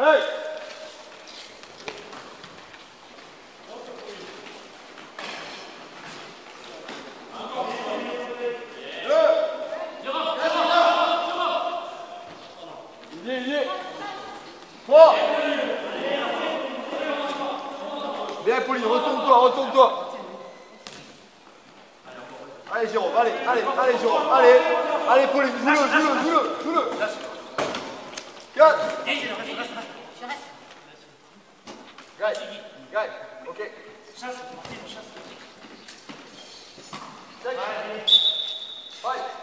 Hey! Il est. Fort! Bien Pauline, retourne-toi. Allez Jérôme, allez Jérôme, allez Pauline, joue-le. 4. Gagne, ok. Chasse. Fight.